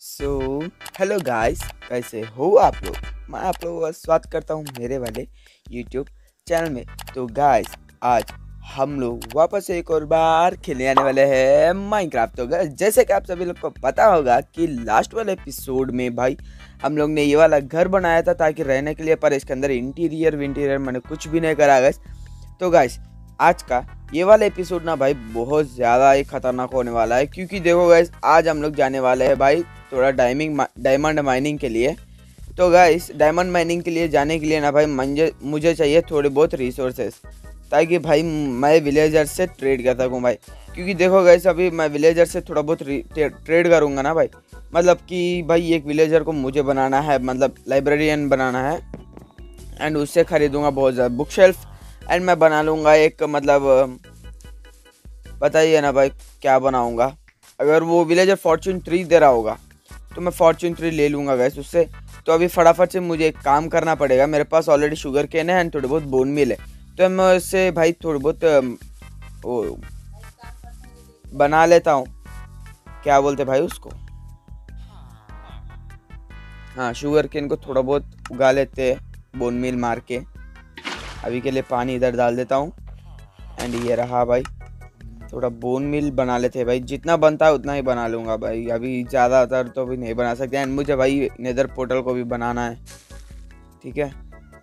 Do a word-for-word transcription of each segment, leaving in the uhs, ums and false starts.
So hello guys, कैसे हो आप लोग। मैं आप लोगों का स्वागत करता हूँ मेरे वाले यूट्यूब चैनल में। तो गाइस, आज हम लोग वापस एक और बार खेलने आने वाले हैं माइनक्राफ्ट। तो गाइस, जैसे कि आप सभी लोग को पता होगा कि लास्ट वाले एपिसोड में भाई हम लोग ने ये वाला घर बनाया था ताकि रहने के लिए, पर इसके अंदर इंटीरियर विंटीरियर मैंने कुछ भी नहीं करा गाइस। तो गाइस, आज का ये वाला एपिसोड ना भाई बहुत ज़्यादा ही खतरनाक होने वाला है, क्योंकि देखो गाइस, आज हम लोग जाने वाले हैं भाई थोड़ा डायमिंग डायमंड माइनिंग के लिए। तो गाइस, डायमंड माइनिंग के लिए जाने के लिए ना भाई मुझे मुझे चाहिए थोड़े बहुत रिसोर्सेस, ताकि भाई मैं विलेजर से ट्रेड कर सकूँ भाई। क्योंकि देखो गाइस, अभी मैं विलेजर से थोड़ा बहुत ट्रेड करूँगा ना भाई, मतलब कि भाई एक विलेजर को मुझे बनाना है, मतलब लाइब्रेरियन बनाना है, एंड उससे ख़रीदूँगा बहुत ज़्यादा बुक शेल्फ, एंड मैं बना लूँगा एक, मतलब पता ही है ना भाई क्या बनाऊँगा। अगर वो विलेजर फॉर्चून थ्री दे रहा होगा तो मैं फॉर्चून थ्री ले लूँगा गैस उससे। तो अभी फटाफट से मुझे एक काम करना पड़ेगा। मेरे पास ऑलरेडी शुगर केन है एंड थोड़ी बहुत बोन मिल है, तो मैं उससे भाई थोड़ी बहुत वो बना लेता हूँ। क्या बोलते भाई उसको, हाँ, शुगर केन को थोड़ा बहुत उगा लेते हैं बोन मिल मार के। अभी के लिए पानी इधर डाल देता हूँ, एंड ये रहा भाई, थोड़ा बोन मिल बना लेते हैं भाई। जितना बनता है उतना ही बना लूँगा भाई, अभी ज़्यादातर तो भी नहीं बना सकते। एंड मुझे भाई नेदर पोर्टल को भी बनाना है, ठीक है।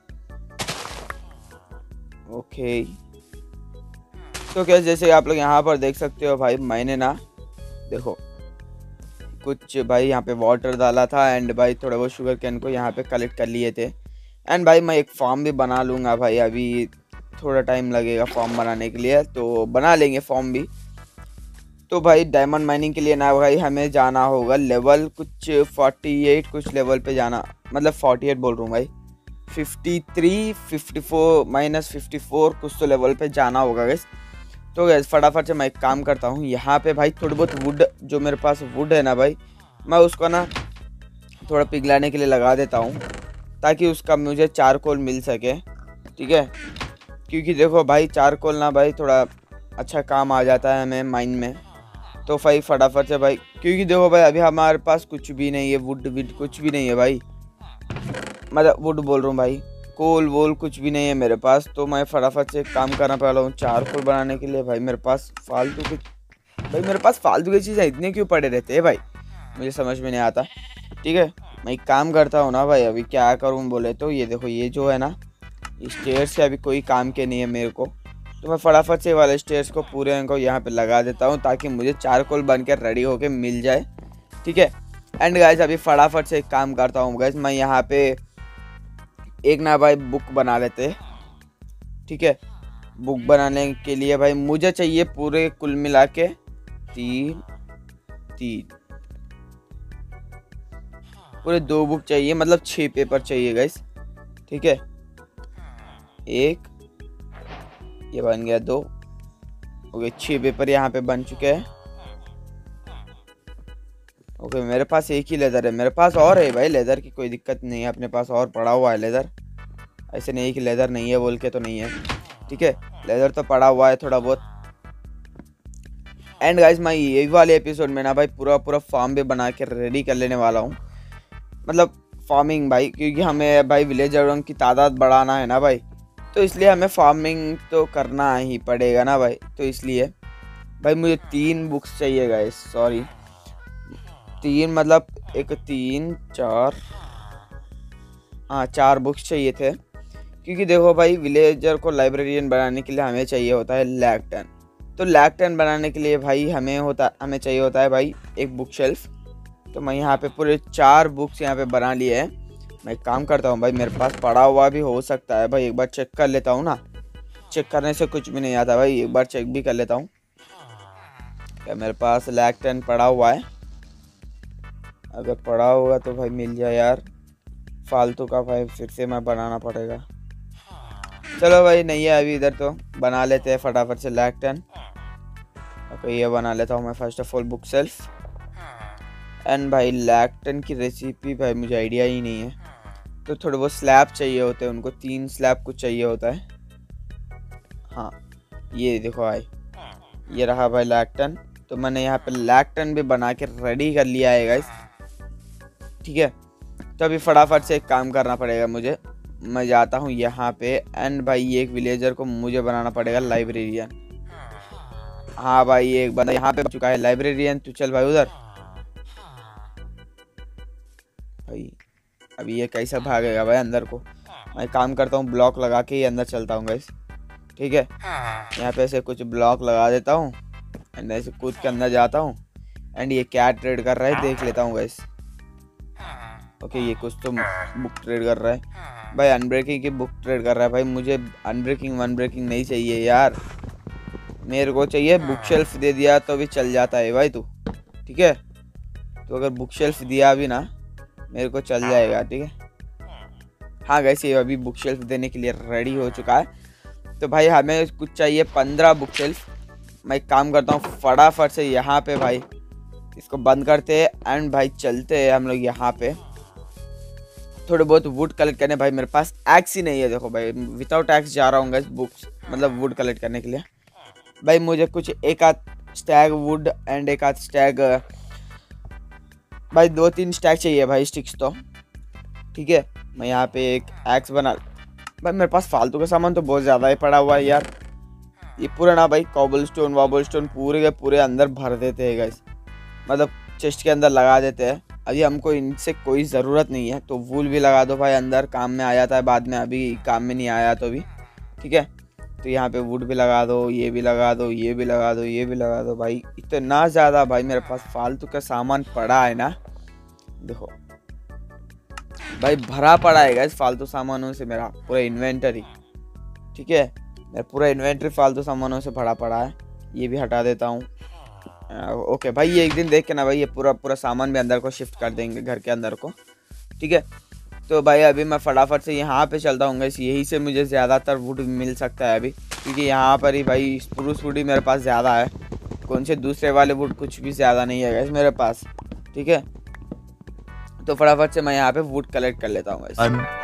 ओके, तो क्या, जैसे आप लोग यहाँ पर देख सकते हो भाई, मैंने ना देखो कुछ भाई यहाँ पे वाटर डाला था, एंड भाई थोड़ा बहुत शुगर कैन को यहाँ पे कलेक्ट कर लिए थे। एंड भाई मैं एक फार्म भी बना लूँगा भाई, अभी थोड़ा टाइम लगेगा फॉर्म बनाने के लिए, तो बना लेंगे फॉर्म भी। तो भाई डायमंड माइनिंग के लिए ना भाई हमें जाना होगा लेवल कुछ अड़तालीस कुछ लेवल पे जाना, मतलब अड़तालीस बोल रहा हूँ भाई, तिरेपन, चौवन माइनस चौवन कुछ तो लेवल पे जाना होगा गैस। तो गैस फटाफट से मैं एक काम करता हूँ, यहाँ पे भाई थोड़ी बहुत वुड, जो मेरे पास वुड है ना भाई, मैं उसको ना थोड़ा पिघलाने के लिए लगा देता हूँ, ताकि उसका मुझे चारकोल मिल सके, ठीक है। क्योंकि देखो भाई, चारकोल ना भाई थोड़ा अच्छा काम आ जाता है हमें माइन में। तो भाई फटाफट से भाई, क्योंकि देखो भाई अभी हमारे पास कुछ भी नहीं है, वुड विड कुछ भी नहीं है भाई, मतलब वुड बोल रहा हूँ भाई, कोल वोल कुछ भी नहीं है मेरे पास। तो मैं फटाफट से काम करना पड़ा हूँ चारकोल बनाने के लिए। भाई मेरे पास फालतू के भाई मेरे पास फालतू की चीज़ें इतने क्यों पड़े रहते हैं भाई, मुझे समझ में नहीं आता, ठीक है। मैं एक काम करता हूँ ना भाई, अभी क्या करूँ बोले तो, ये देखो ये जो है ना स्टेयर्स से अभी कोई काम के नहीं है मेरे को, तो मैं फटाफट से वाले स्टेयर्स को पूरे को यहाँ पे लगा देता हूँ, ताकि मुझे चारकोल बन के रेडी होके मिल जाए, ठीक है। एंड गाइस, अभी फटाफट से एक काम करता हूँ गाइस, मैं यहाँ पे एक ना भाई बुक बना लेते, ठीक है। बुक बनाने के लिए भाई मुझे चाहिए पूरे कुल मिला के तीन तीन पूरे दो बुक चाहिए, मतलब छः पेपर चाहिए गाइस, ठीक है। एक, ये बन गया दो, ओके, छः पेपर यहाँ पे बन चुके हैं। ओके, मेरे पास एक ही लेदर है, मेरे पास और है भाई लेदर की कोई दिक्कत नहीं है, अपने पास और पड़ा हुआ है लेदर, ऐसे नहीं कि लेदर नहीं है बोल के तो नहीं है, ठीक है, लेदर तो पड़ा हुआ है थोड़ा बहुत। एंड गाइस, मैं ये वाले एपिसोड में ना भाई पूरा पूरा फार्म भी बना के रेडी कर लेने वाला हूँ, मतलब फार्मिंग भाई, क्योंकि हमें भाई विलेजरों की तादाद बढ़ाना है ना भाई, तो इसलिए हमें फार्मिंग तो करना ही पड़ेगा ना भाई। तो इसलिए भाई मुझे तीन बुक्स चाहिए गाइस, सॉरी तीन, मतलब एक तीन चार, हाँ चार बुक्स चाहिए थे। क्योंकि देखो भाई, विलेजर को लाइब्रेरियन बनाने के लिए हमें चाहिए होता है लैक्टन, तो लैक्टन बनाने के लिए भाई हमें होता हमें चाहिए होता है भाई एक बुक शेल्फ। तो मैं यहाँ पे पूरे चार बुक्स यहाँ पे बना लिए हैं। मैं एक काम करता हूँ भाई, मेरे पास पड़ा हुआ भी हो सकता है भाई, एक बार चेक कर लेता हूँ ना, चेक करने से कुछ भी नहीं आता भाई, एक बार चेक भी कर लेता हूँ क्या मेरे पास लैक्टन पड़ा हुआ है। अगर पड़ा होगा तो भाई मिल जाए यार, फालतू का भाई फिर से मैं बनाना पड़ेगा। चलो भाई, नहीं है अभी इधर, तो बना लेते हैं फटाफट से लैक्टन। ओके, ये बना लेता हूँ मैं first of all bookshelf. And भाई लैक्टन की रेसिपी भाई मुझे आइडिया ही नहीं है, तो थोड़े बहुत स्लैब चाहिए होते हैं उनको, तीन स्लैब कुछ चाहिए होता है। हाँ, ये देखो भाई, ये रहा भाई लैक्टन। तो मैंने यहाँ पे लैक्टन भी बना के रेडी कर लिया है गाइस, ठीक है। तो अभी फटाफट से एक काम करना पड़ेगा मुझे, मैं जाता हूँ यहाँ पे एंड भाई ये एक विलेजर को मुझे बनाना पड़ेगा लाइब्रेरियन। हाँ भाई ये एक बंदा यहाँ पे बन चुका है लाइब्रेरियन, तू चल भाई उधर। भाई अभी ये कैसे भागेगा भाई अंदर को, मैं काम करता हूँ ब्लॉक लगा के ही अंदर चलता हूँ गाइस, ठीक है। यहाँ पे ऐसे कुछ ब्लॉक लगा देता हूँ एंड ऐसे कूद के अंदर जाता हूँ एंड ये क्या ट्रेड कर रहा है देख लेता हूँ गाइस। ओके ये कुछ तो बुक ट्रेड कर रहा है भाई, अनब्रेकिंग की बुक ट्रेड कर रहा है भाई। मुझे अनब्रेकिंग वन ब्रेकिंग नहीं चाहिए यार, मेरे को चाहिए बुक शेल्फ। दे दिया तो भी चल जाता है भाई तू, ठीक है। तो अगर बुक शेल्फ दिया भी ना मेरे को चल जाएगा, ठीक है। हाँ गाइस ये अभी बुक शेल्फ देने के लिए रेडी हो चुका है। तो भाई हमें कुछ चाहिए पंद्रह बुक शेल्फ। मैं एक काम करता हूँ फटाफट से यहाँ पे भाई इसको बंद करते हैं एंड भाई चलते हैं हम लोग यहाँ पे थोड़े बहुत वुड कलेक्ट करने। भाई मेरे पास एक्स ही नहीं है, देखो भाई विदाउट एक्स जा रहा हूँ गाइस बुक्स मतलब वुड कलेक्ट करने के लिए। भाई मुझे कुछ एक आध स्टैग वुड एंड एक आध स्टैग, भाई दो तीन स्टैग चाहिए भाई स्टिक्स तो, ठीक है। मैं यहाँ पे एक एक्स बना, भाई मेरे पास फालतू का सामान तो बहुत ज़्यादा ही पड़ा हुआ है यार। ये पूरा ना भाई कॉबल स्टोन वॉबल स्टोन पूरे के पूरे अंदर भर देते हैं गाइस, मतलब चेस्ट के अंदर लगा देते हैं। अभी हमको इनसे कोई ज़रूरत नहीं है, तो वूल भी लगा दो भाई, अंदर काम में आ जाता है बाद में, अभी काम में नहीं आया तो भी, ठीक है। तो यहाँ पे वुड भी लगा दो, ये भी लगा दो, ये भी लगा दो, ये भी लगा दो। भाई इतना ज़्यादा भाई मेरे पास फालतू का सामान पड़ा है ना, देखो भाई भरा पड़ा है गाइस फालतू सामानों से मेरा पूरा इन्वेंटरी, ठीक है। मेरा पूरा इन्वेंटरी फालतू सामानों से भरा पड़ा है। ये भी हटा देता हूँ। ओके भाई ये एक दिन देख के ना भाई ये पूरा पूरा सामान भी अंदर को शिफ्ट कर देंगे घर के अंदर को, ठीक है। तो भाई अभी मैं फटाफट से यहाँ पे चलता हूँ गाइस, यही से मुझे ज़्यादातर वुड मिल सकता है अभी, क्योंकि यहाँ पर ही भाई स्प्रूस वुड ही मेरे पास ज़्यादा है, कौन से दूसरे वाले वुड कुछ भी ज़्यादा नहीं है गाइस मेरे पास, ठीक है। तो फटाफट से मैं यहाँ पे वुड कलेक्ट कर लेता हूँ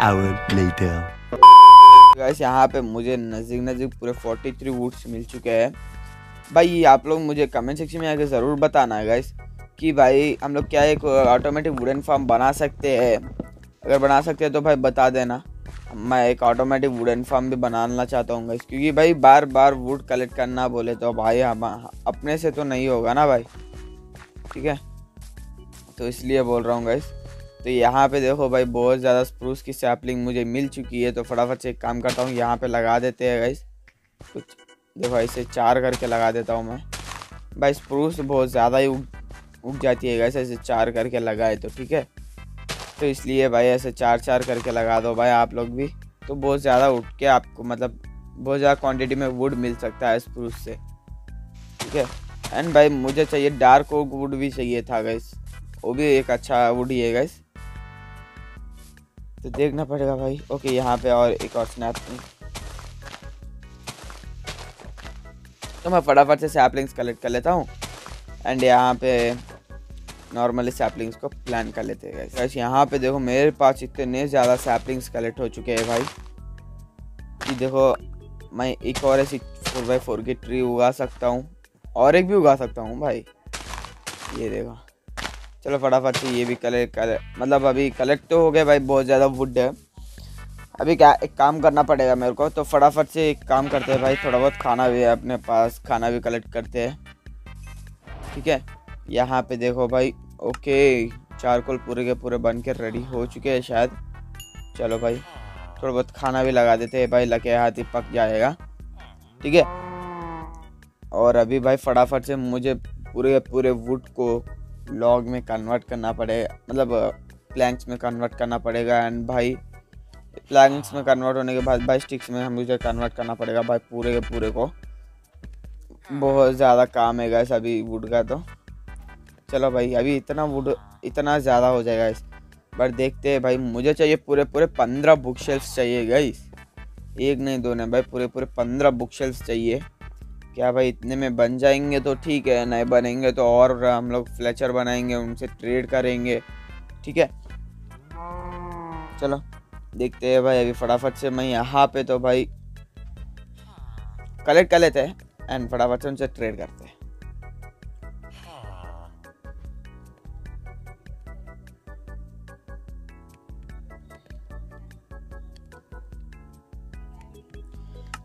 गाइस। यहाँ पे मुझे नज़दीक नज़दीक पूरे फोर्टी थ्री वुड्स मिल चुके हैं भाई। आप लोग मुझे कमेंट सेक्शन में आके ज़रूर बताना है गाइस कि भाई हम लोग क्या एक ऑटोमेटिक वुडन फार्म बना सकते हैं। अगर बना सकते हैं तो भाई बता देना, मैं एक ऑटोमेटिक वुडन फार्म भी बनाना चाहता हूँ गाइस, क्योंकि भाई बार बार वुड कलेक्ट करना बोले तो भाई हम अपने से तो नहीं होगा ना भाई, ठीक है। तो इसलिए बोल रहा हूँ गाइस। तो यहाँ पे देखो भाई बहुत ज़्यादा स्प्रूस की सैपलिंग मुझे मिल चुकी है, तो फटाफट से एक काम करता हूँ यहाँ पे लगा देते हैं गाइस कुछ, देखो ऐसे चार करके लगा देता हूँ मैं। भाई स्प्रूस बहुत ज़्यादा ही उग जाती है गाइस ऐसे चार करके लगाए तो, ठीक है। तो इसलिए भाई ऐसे चार चार करके लगा दो भाई आप लोग भी, तो बहुत ज़्यादा उठ के आपको मतलब बहुत ज़्यादा क्वांटिटी में वुड मिल सकता है स्प्रूस से, ठीक है। एंड भाई मुझे चाहिए डार्क ओक वुड भी चाहिए था गाइस, वो भी एक अच्छा वुड ही है गाइस, तो देखना पड़ेगा भाई। ओके यहाँ पे और एक और स्नैप, तो मैं फटाफट से सैपलिंग्स कलेक्ट कर लेता हूँ एंड यहाँ पे नॉर्मली सैपलिंग्स को प्लान कर लेते हैं गाइस। यहाँ पे देखो मेरे पास इतने ज़्यादा सैपलिंग्स कलेक्ट हो चुके हैं भाई कि देखो मैं एक और ऐसी फोर बाई फोर की ट्री उगा सकता हूँ और एक भी उगा सकता हूँ भाई, ये देखो। चलो फटाफट से ये भी कलेक्ट कर, मतलब अभी कलेक्ट तो हो गए भाई, बहुत ज़्यादा वुड है। अभी क्या एक काम करना पड़ेगा मेरे को, तो फटाफट से एक काम करते हैं भाई, थोड़ा बहुत खाना भी है अपने पास, खाना भी कलेक्ट करते हैं, ठीक है। यहाँ पे देखो भाई ओके चारकोल पूरे के पूरे बन के रेडी हो चुके हैं शायद। चलो भाई थोड़ा बहुत खाना भी लगा देते हैं भाई, लगे हाथ ही पक जाएगा, ठीक है। और अभी भाई फटाफट से मुझे पूरे पूरे वुड को लॉग में कन्वर्ट करना पड़ेगा, मतलब प्लैंक्स में कन्वर्ट करना पड़ेगा। एंड भाई प्लैंक्स में कन्वर्ट होने के बाद भाई स्टिक्स में हम मुझे कन्वर्ट करना पड़ेगा भाई पूरे के पूरे को। बहुत ज़्यादा काम है गाइस अभी वुड का, तो चलो भाई अभी इतना वुड इतना ज़्यादा हो जाएगा इस पर, देखते हैं भाई। मुझे चाहिए पूरे पूरे पंद्रह बुक शेल्फ्स चाहिए गाइस, एक नहीं दो नहीं भाई, पूरे पूरे पंद्रह बुक शेल्फ्स चाहिए। क्या भाई इतने में बन जाएंगे तो ठीक है, नहीं बनेंगे तो और हम लोग फ्लेचर बनाएंगे, उनसे ट्रेड करेंगे, ठीक है। चलो देखते हैं भाई। अभी फटाफट से मैं यहाँ पे तो भाई कलेक्ट कर लेते हैं एंड फटाफट से उनसे ट्रेड करते हैं।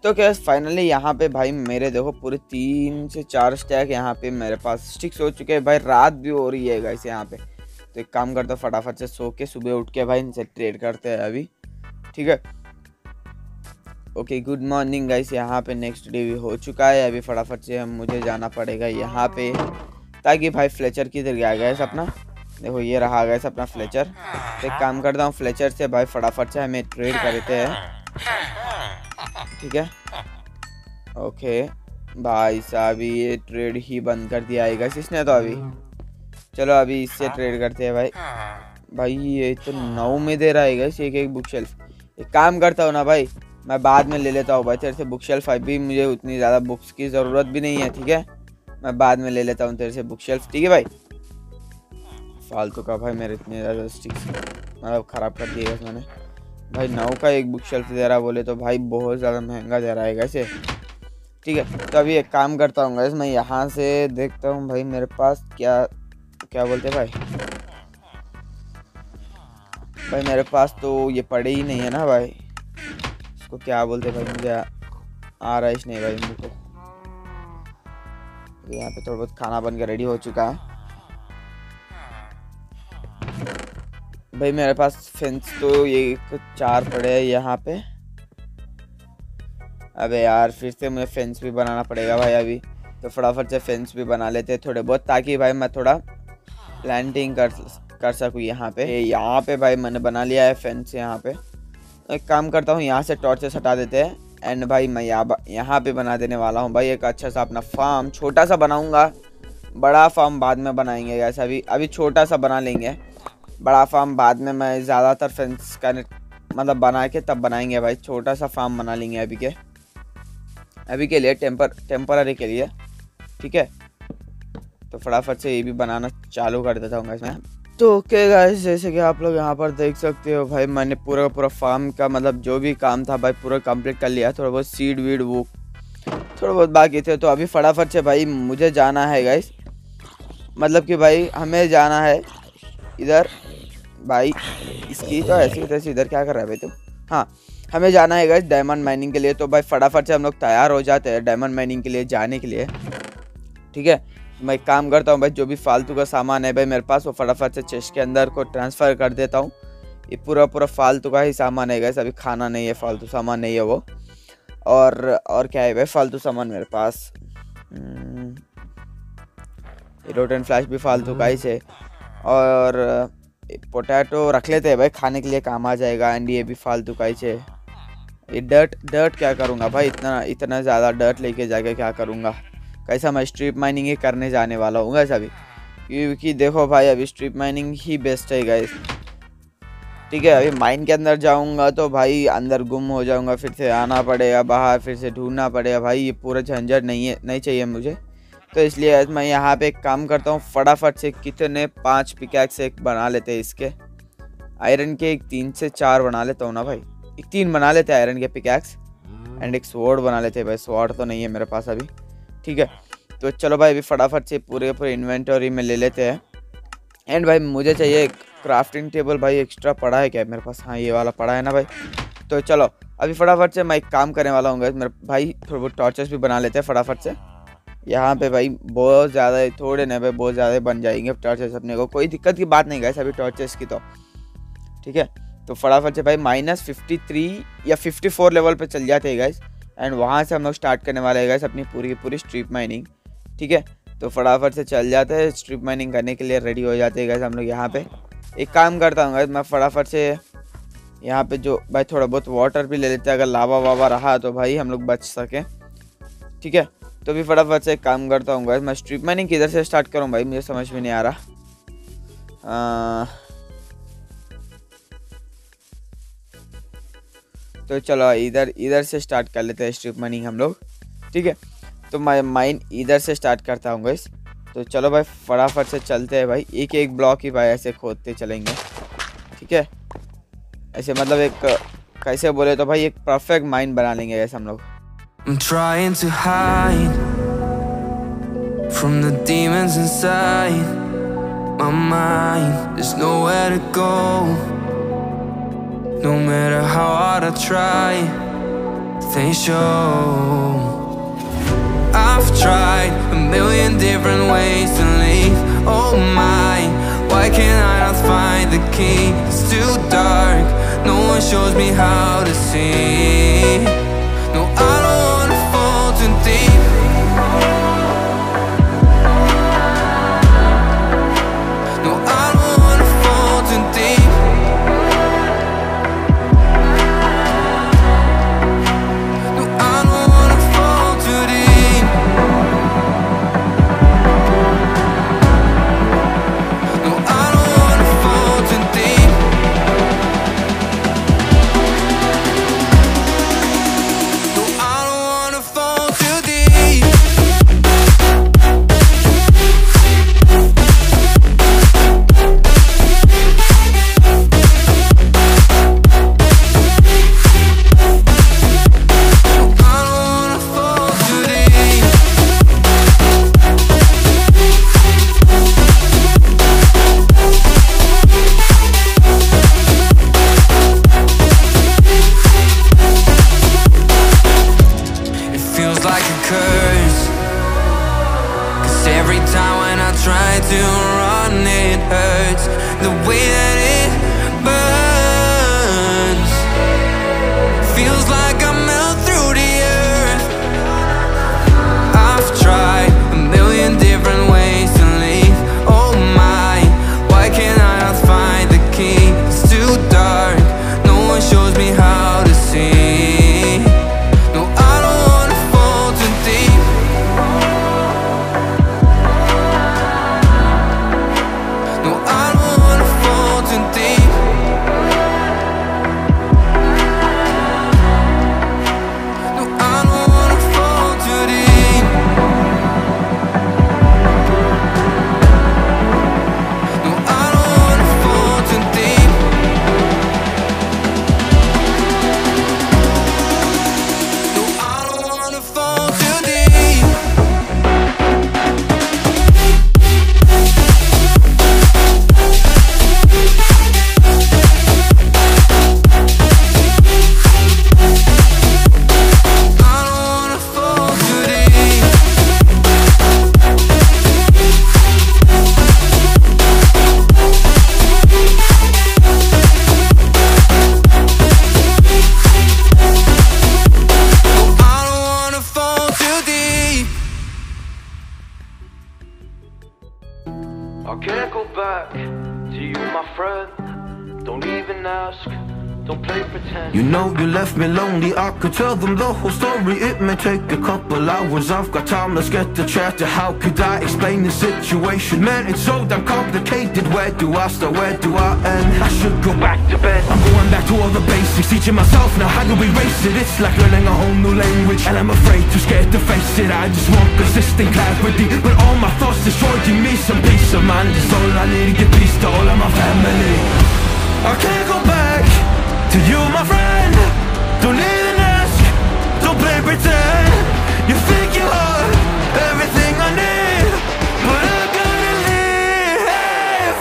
तो क्या फाइनली यहाँ पे भाई मेरे देखो पूरे तीन से चार स्टैक यहाँ पे मेरे पास स्टिक्स हो चुके हैं भाई। रात भी हो रही है गाइस यहाँ पे। तो एक काम करता हूँ फटाफट से सो के सुबह उठ के भाई इनसे ट्रेड करते हैं अभी, ठीक है। ओके गुड मॉर्निंग गाइस, यहाँ पे नेक्स्ट डे भी हो चुका है। अभी फटाफट से हम मुझे जाना पड़ेगा यहाँ पे, ताकि भाई फ्लेचर किधर गया गैस अपना, देखो ये रहा गैस अपना फ्लेचर। तो एक काम करता हूँ फ्लेचर से भाई फटाफट से हमें ट्रेड करते हैं, ठीक है। ओके भाई साहब ये ट्रेड ही बंद कर दिया है गाइस इसने तो अभी। चलो अभी इससे ट्रेड करते हैं भाई। भाई ये तो नौ में दे रहा है गाइस एक एक बुक शेल्फ। एक काम करता हूँ ना भाई, मैं बाद में ले लेता हूँ भाई तेरे से बुक शेल्फ। अभी मुझे उतनी ज़्यादा बुक्स की ज़रूरत भी नहीं है, ठीक है। मैं बाद में ले लेता हूँ तेरे से बुक शेल्फ, ठीक है भाई। फालतू का भाई मेरे इतने ज़्यादा स्टिक्स मतलब ख़राब कर दिए मैंने भाई। नौ का एक बुक शेल्फ दे रहा बोले तो भाई बहुत ज़्यादा महंगा दे रहा है वैसे, ठीक है। तो अभी एक काम करता हूँ गैस, मैं यहाँ से देखता हूँ भाई मेरे पास क्या क्या बोलते हैं भाई। भाई मेरे पास तो ये पड़े ही नहीं है ना भाई, इसको क्या बोलते हैं भाई, मुझे आ रहा है नहीं भाई मुझे। यहाँ पे थोड़ा बहुत खाना बन के रेडी हो चुका है भाई। मेरे पास फेंस तो ये चार पड़े हैं यहाँ पे। अबे यार फिर से मुझे फेंस भी बनाना पड़ेगा भाई अभी। तो फटाफट से फेंस भी बना लेते हैं थोड़े बहुत, ताकि भाई मैं थोड़ा प्लांटिंग कर कर सकूँ यहाँ पे। यहाँ पे भाई मैंने बना लिया है फेंस यहाँ पे। एक काम करता हूँ यहाँ से टॉर्चेस हटा देते हैं एंड भाई मैं यहाँ यहाँ पे बना देने वाला हूँ भाई एक अच्छा सा अपना फार्म। छोटा सा बनाऊँगा, बड़ा फार्म बाद में बनाएंगे ऐसा। अभी अभी छोटा सा बना लेंगे, बड़ा फार्म बाद में। मैं ज़्यादातर फेंस का मतलब बना के तब बनाएंगे भाई। छोटा सा फार्म बना लेंगे अभी के अभी के लिए टेम्पर टेम्पररी के लिए, ठीक है। तो फटाफट से ये भी बनाना चालू कर देता हूँ इसमें। तो ओके गाइस, जैसे कि आप लोग यहाँ पर देख सकते हो भाई मैंने पूरा पूरा फार्म का मतलब जो भी काम था भाई पूरा कंप्लीट कर लिया। थोड़ा बहुत सीड वीड वो थोड़ा बहुत बाकी थे। तो अभी फटाफट से भाई मुझे जाना है गाइस, मतलब कि भाई हमें जाना है इधर भाई। इसकी तो ऐसी तैसी इधर क्या कर रहा है भाई तुम। हाँ हमें जाना है गाइस डायमंड माइनिंग के लिए। तो भाई फटाफट से हम लोग तैयार हो जाते हैं डायमंड माइनिंग के लिए जाने के लिए, ठीक है। मैं एक काम करता हूँ भाई, जो भी फालतू का सामान है भाई मेरे पास वो फटाफट से चेस्ट के अंदर को ट्रांसफ़र कर देता हूँ। ये पूरा पूरा फालतू का ही सामान है गाइस, अभी खाना नहीं है, फालतू सामान नहीं है वो। और और क्या है भाई फालतू सामान मेरे पास, ये रोटन फ्लैश भी फालतू का ही है। और पोटैटो रख लेते हैं भाई, खाने के लिए काम आ जाएगा। एंड ये भी फालतू का ही है। ये डर्ट डर्ट क्या करूँगा भाई, इतना इतना ज़्यादा डर्ट लेके जाके क्या करूँगा। कैसा मैं स्ट्रीप माइनिंग ही करने जाने वाला हूँ गैस अभी, क्योंकि देखो भाई अभी स्ट्रीप माइनिंग ही बेस्ट है गैस, ठीक है। अभी माइन के अंदर जाऊँगा तो भाई अंदर गुम हो जाऊँगा, फिर से आना पड़ेगा बाहर, फिर से ढूंढना पड़ेगा भाई। ये पूरा झंझट नहीं है, नहीं चाहिए मुझे। तो इसलिए मैं यहाँ पे एक काम करता हूँ फटाफट से कितने पाँच पिकैक्स एक बना लेते हैं इसके आयरन के, एक तीन से चार बना लेता हूँ ना भाई, एक तीन बना लेते हैं आयरन के पिकैक्स। एंड एक स्वॉर्ड बना लेते हैं भाई, स्वॉर्ड तो नहीं है मेरे पास अभी, ठीक है। तो चलो भाई अभी फटाफट से पूरे पूरे इन्वेंटरी में ले लेते हैं। एंड भाई मुझे चाहिए एक क्राफ्टिंग टेबल भाई, एक्स्ट्रा पड़ा है क्या मेरे पास, हाँ ये वाला पड़ा है ना भाई। तो चलो अभी फटाफट से मैं एक काम करने वाला हूँ मेरे भाई, थोड़े बहुत टॉर्चेस भी बना लेते हैं फटाफट से। यहाँ पे भाई बहुत ज़्यादा थोड़े नहीं भाई, बहुत ज़्यादा बन जाएंगे टॉर्चेस अपने को, कोई दिक्कत की बात नहीं गई अभी टॉर्चेस की तो, ठीक है। तो फटाफट से भाई माइनस फिफ्टी थ्री या फिफ्टी फोर लेवल पे चल जाते हैं गाइस। एंड वहाँ से हम लोग स्टार्ट करने वाले हैं गाइस अपनी पूरी की पूरी स्ट्रीप माइनिंग, ठीक है। तो फटाफट से चल जाते हैं स्ट्रीप माइनिंग करने के लिए, रेडी हो जाते हैं गाइस हम लोग यहाँ पे। एक काम करता हूँ गाइस मैं फटाफट से यहाँ पे जो भाई थोड़ा बहुत वाटर भी ले लेते हैं, अगर लावा वावा रहा तो भाई हम लोग बच सकें, ठीक है। तो भी फटाफट से एक काम करता हूँ गाइस, मैं स्ट्रीप माइनिंग किधर से स्टार्ट करूँ भाई मुझे समझ में नहीं आ रहा। आ, तो चलो इधर इधर से स्टार्ट कर लेते हैं स्ट्रीप माइनिंग हम लोग, ठीक है। तो मैं माइन इधर से स्टार्ट करता हूँ गाइस। तो चलो भाई फटाफट से चलते हैं भाई, एक एक ब्लॉक ही भाई ऐसे खोदते चलेंगे, ठीक है। ऐसे मतलब एक कैसे बोले तो भाई एक परफेक्ट माइन बना लेंगे ऐसे हम लोग। I'm trying to hide from the demons inside my mind. There's nowhere to go, no matter how hard I try. they show. I've tried a million different ways to leave. Oh my, why can't I not find the key? It's too dark, no one shows me how to see. No, I don't wanna fall too deep. No, I don't wanna fall too deep. No, I don't wanna fall too deep. No, I don't wanna fall too deep. No, I don't wanna fall too deep. I don't wanna fall too deep. It feels like a curse, 'cause every time when I try to run it hurts. The way that it burns feels like I melt through the earth. I've tried a million different ways to leave. Oh my, why can't I not find the key? It's too dark, no one shows me how to see. No, I don't wanna fall too deep. No, I don't wanna fall too deep. No, I don't wanna fall too deep. No, I don't wanna fall too deep. No, I don't wanna fall too deep. I don't wanna fall too deep. I don't wanna fall too deep. I can't go back to you, my friend. Don't even ask, don't play pretend. You know you left me lonely, I could tell them the whole story. It may take a couple hours, I've got time, let's get to chatting. How could I explain the situation? Man, it's so damn complicated. Where do I start, where do I end? I should go back to bed. I'm going back to all the basics, teaching myself now how to erase it. It's like learning a whole new language, and I'm afraid, too scared to face it. I just want consistent clarity, but all my thoughts destroying me. Some peace of mind is all I need to get peace to all of my family. I can't go back to you, my friend. Don't need an ask, don't play pretend. You think you are everything I need, but I gotta leave.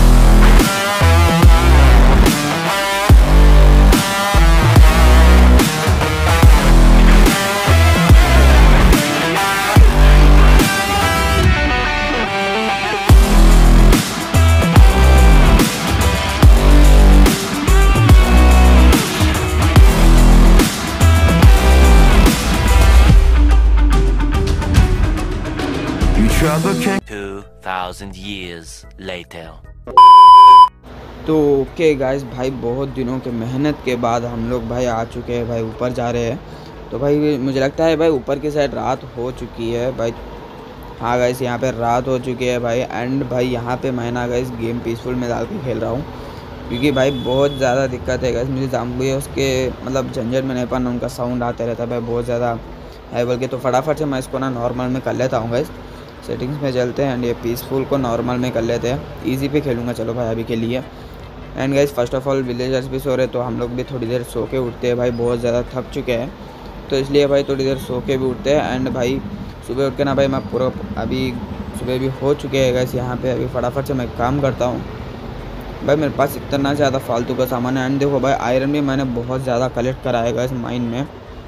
Two thousand years later. तो okay guys भाई, बहुत दिनों के मेहनत के बाद हम लोग भाई आ चुके हैं भाई, ऊपर जा रहे हैं। तो भाई मुझे लगता है भाई ऊपर की साइड रात हो चुकी है भाई। हाँ गाइस, यहाँ पे रात हो चुकी है भाई। एंड भाई यहाँ पे मैं ना गाइस गेम पीसफुल में डाल के खेल रहा हूँ, क्योंकि भाई बहुत ज़्यादा दिक्कत है गाइस। मुझे जाम्बू है उसके मतलब झंझट में नहीं पाना, उनका साउंड आते रहता है भाई बहुत ज़्यादा है बोल के। तो फटाफट से मैं इसको ना नॉर्मल में कर लेता हूँ गाइस। सेटिंग्स में चलते हैं एंड ये पीसफुल को नॉर्मल में कर लेते हैं। इजी पे खेलूँगा चलो भाई अभी के लिए। And guys first of all villagers भी सो रहे, तो हम लोग भी थोड़ी देर सो के उठते हैं भाई, बहुत ज़्यादा थक चुके हैं। तो इसलिए भाई थोड़ी देर सो के भी उठते हैं। एंड भाई सुबह उठ के ना भाई मैं पूरा अभी सुबह भी हो चुके हैं गाइस यहाँ पे। अभी फटाफट से मैं काम करता हूँ भाई। मेरे पास इतना ज़्यादा फालतू का सामान है। एंड देखो भाई आयरन भी मैंने बहुत ज़्यादा कलेक्ट करा है गाइस माइन में।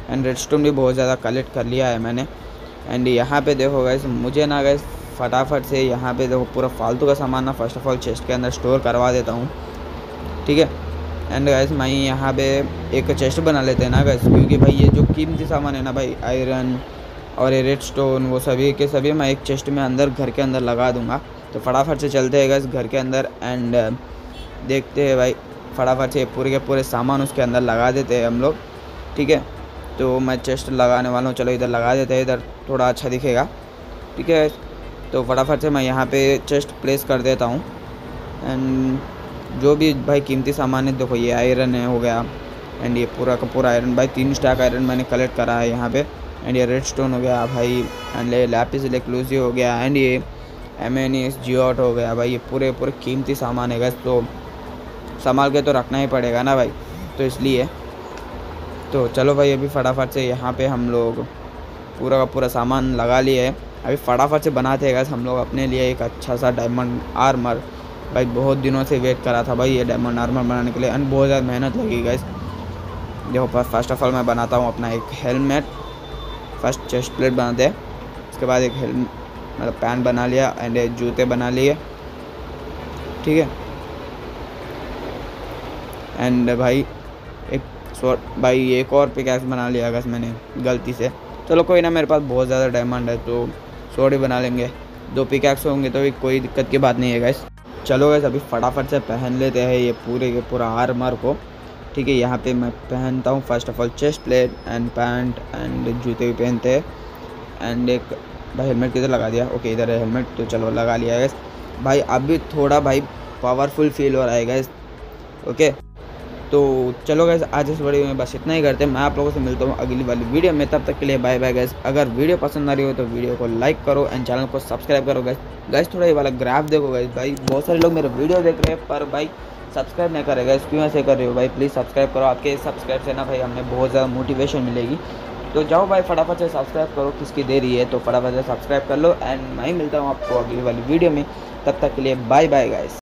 एंड रेडस्टोन भी बहुत ज़्यादा कलेक्ट कर लिया है मैंने। एंड यहाँ पे देखो गाइस मुझे ना गाइस फटाफट से यहाँ पे देखो पूरा फालतू का सामान ना फर्स्ट ऑफ ऑल चेस्ट के अंदर स्टोर करवा देता हूँ, ठीक है। एंड गाइस मैं यहाँ पे एक चेस्ट बना लेते हैं ना गाइस, क्योंकि भाई ये जो कीमती सामान है ना भाई, आयरन और ये रेडस्टोन, वो सभी के सभी मैं एक चेस्ट में अंदर घर के अंदर लगा दूँगा। तो फटाफट से चलते हैं गाइस घर के अंदर एंड देखते हैं भाई, फटाफट से पूरे के पूरे सामान उसके अंदर लगा देते हैं हम लोग, ठीक है। तो मैं चेस्ट लगाने वाला हूँ, चलो इधर लगा देते हैं, इधर थोड़ा अच्छा दिखेगा, ठीक है। तो फटाफट से मैं यहाँ पे चेस्ट प्लेस कर देता हूँ। एंड जो भी भाई कीमती सामान है, देखो ये आयरन है हो गया, एंड ये पूरा का पूरा आयरन भाई, तीन स्टैक आयरन मैंने कलेक्ट करा है यहाँ पे। एंड ये रेडस्टोन हो गया भाई, एंड ये लैपिस लेक्लूसी हो गया, एंड ये एमएनएस जियोट हो गया भाई। ये पूरे पूरे कीमती सामान है, तो संभाल के तो रखना ही पड़ेगा ना भाई, तो इसलिए तो चलो भाई अभी फटाफट से यहाँ पे हम लोग पूरा का पूरा सामान लगा लिए है। अभी फटाफट से बनाते हैं हम लोग अपने लिए एक अच्छा सा डायमंड आर्मर। भाई बहुत दिनों से वेट करा था भाई ये डायमंड आर्मर बनाने के लिए, एंड बहुत ज़्यादा मेहनत लगी गाइस। देखो फर्स्ट ऑफ ऑल मैं बनाता हूँ अपना एक हेलमेट, फर्स्ट चेस्ट प्लेट बनाते हैं, उसके बाद एक हेलमेट मतलब पैंट बना लिया, एंड जूते बना लिए, ठीक है। एंड भाई एक शॉर्ट भाई एक और पिकैक्स बना लिया गाइस मैंने गलती से। चलो कोई ना, मेरे पास बहुत ज़्यादा डायमंड है तो शॉर्ट ही बना लेंगे, दो पिकैक्स होंगे तो भी कोई दिक्कत की बात नहीं है गाइस। चलो गाइस अभी फटाफट से पहन लेते हैं ये पूरे के पूरा आर्मर को, ठीक है। यहाँ पे मैं पहनता हूँ first of all chest plate and pant and जूते भी पहनते हैं। एंड एक भाई हेलमेट किधर लगा दिया, ओके इधर है हेलमेट, तो चलो लगा लिया गाइस। भाई अभी थोड़ा भाई पावरफुल फील हो रहा है गाइस, ओके। तो चलो गाइस आज इस वीडियो में बस इतना ही करते हैं, मैं आप लोगों से मिलता हूँ अगली वाली वीडियो में, तब तक के लिए बाय बाय गाइस। अगर वीडियो पसंद आ रही हो तो वीडियो को लाइक करो एंड चैनल को सब्सक्राइब करो गाइस। गाइस थोड़ा ये वाला ग्राफ देखो गाइस, भाई बहुत सारे लोग मेरे वीडियो देख रहे हैं पर भाई सब्सक्राइब नहीं कर रहे गाइस, क्यों ऐसे कर रहे हो भाई, प्लीज़ सब्सक्राइब करो। आपके सब्सक्राइब से ना भाई हमें बहुत ज़्यादा मोटिवेशन मिलेगी, तो जाओ भाई फटाफट से सब्सक्राइब करो, किसकी देरी है, तो फटाफट से सब्सक्राइब कर लो। एंड मैं ही मिलता हूँ आपको अगली वाली वीडियो में, तब तक के लिए बाय बाय गाइस।